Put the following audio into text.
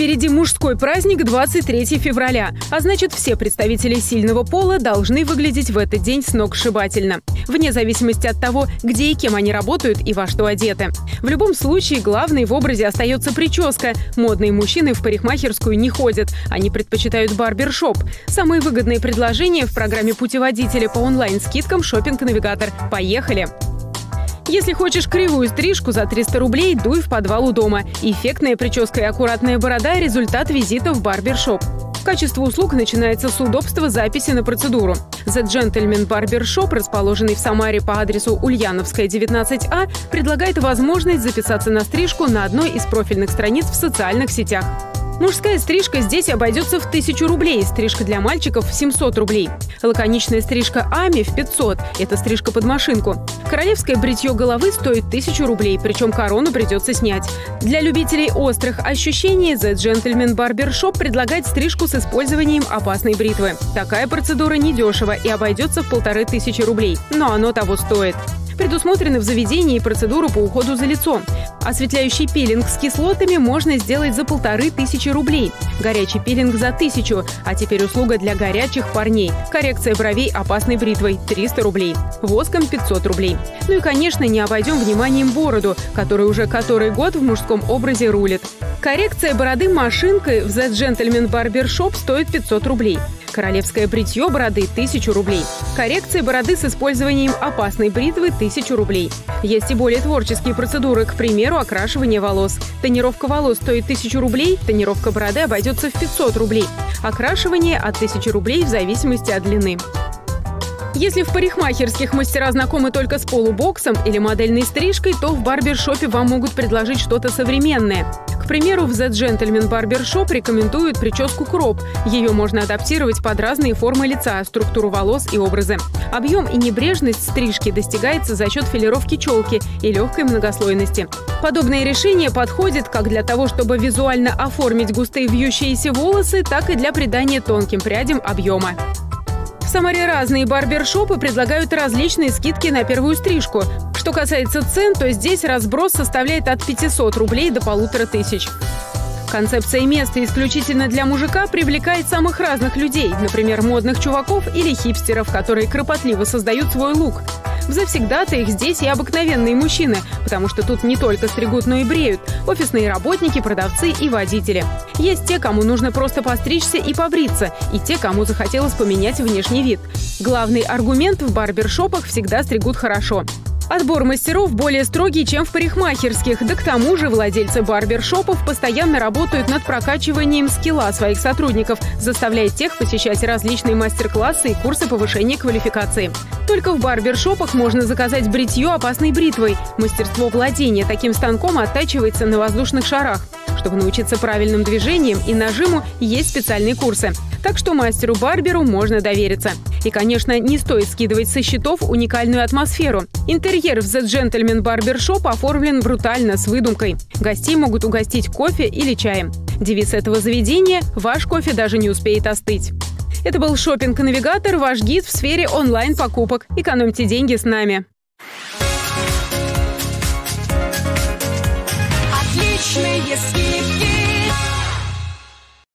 Впереди мужской праздник 23 февраля, а значит, все представители сильного пола должны выглядеть в этот день сногсшибательно, вне зависимости от того, где и кем они работают и во что одеты. В любом случае, главной в образе остается прическа. Модные мужчины в парикмахерскую не ходят, они предпочитают барбершоп. Самые выгодные предложения в программе путеводителя по онлайн-скидкам «Шопинг-навигатор». Поехали! Если хочешь кривую стрижку за 300 рублей, дуй в подвал у дома. Эффектная прическа и аккуратная борода – результат визита в барбершоп. Качество услуг начинается с удобства записи на процедуру. The Gentleman Barbershop, расположенный в Самаре по адресу Ульяновская, 19А, предлагает возможность записаться на стрижку на одной из профильных страниц в социальных сетях. Мужская стрижка здесь обойдется в 1000 рублей, стрижка для мальчиков – в 700 рублей. Лаконичная стрижка Ами – в 500, это стрижка под машинку. Королевское бритье головы стоит 1000 рублей, причем корону придется снять. Для любителей острых ощущений The Gentleman Barbershop предлагает стрижку с использованием опасной бритвы. Такая процедура недешева и обойдется в 1500 рублей, но оно того стоит. Предусмотрены в заведении процедуры по уходу за лицом. Осветляющий пилинг с кислотами можно сделать за 1500 рублей. Горячий пилинг за 1000, а теперь услуга для горячих парней. Коррекция бровей опасной бритвой – 300 рублей. Воском – 500 рублей. Ну и, конечно, не обойдем вниманием бороду, которая уже который год в мужском образе рулит. Коррекция бороды машинкой в The Gentleman Barbershop стоит 500 рублей. Королевское бритье бороды – 1000 рублей. Коррекция бороды с использованием опасной бритвы – 1000 рублей. Есть и более творческие процедуры, к примеру, окрашивание волос. Тонировка волос стоит 1000 рублей, тонировка бороды обойдется в 500 рублей. Окрашивание от 1000 рублей в зависимости от длины. Если в парикмахерских мастера знакомы только с полубоксом или модельной стрижкой, то в барбершопе вам могут предложить что-то современное. К примеру, в The Gentleman Barbershop рекомендуют прическу кроп. Ее можно адаптировать под разные формы лица, структуру волос и образы. Объем и небрежность стрижки достигается за счет филировки челки и легкой многослойности. Подобное решение подходит как для того, чтобы визуально оформить густые вьющиеся волосы, так и для придания тонким прядям объема. В Самаре разные барбершопы предлагают различные скидки на первую стрижку. Что касается цен, то здесь разброс составляет от 500 рублей до 1500. Концепция места исключительно для мужика привлекает самых разных людей, например, модных чуваков или хипстеров, которые кропотливо создают свой лук. В завсегдатаях здесь и обыкновенные мужчины, потому что тут не только стригут, но и бреют. Офисные работники, продавцы и водители. Есть те, кому нужно просто постричься и побриться, и те, кому захотелось поменять внешний вид. Главный аргумент – в барбершопах всегда стригут хорошо. Отбор мастеров более строгий, чем в парикмахерских. Да к тому же владельцы барбершопов постоянно работают над прокачиванием скилла своих сотрудников, заставляя тех посещать различные мастер-классы и курсы повышения квалификации. Только в барбершопах можно заказать бритье опасной бритвой. Мастерство владения таким станком оттачивается на воздушных шарах. Чтобы научиться правильным движениям и нажиму, есть специальные курсы. Так что мастеру-барберу можно довериться. И, конечно, не стоит скидывать со счетов уникальную атмосферу. Интерьер в The Gentleman Barbershop оформлен брутально, с выдумкой. Гостей могут угостить кофе или чаем. Девиз этого заведения – «Ваш кофе даже не успеет остыть». Это был Шопинг-навигатор, ваш гид в сфере онлайн-покупок. Экономьте деньги с нами.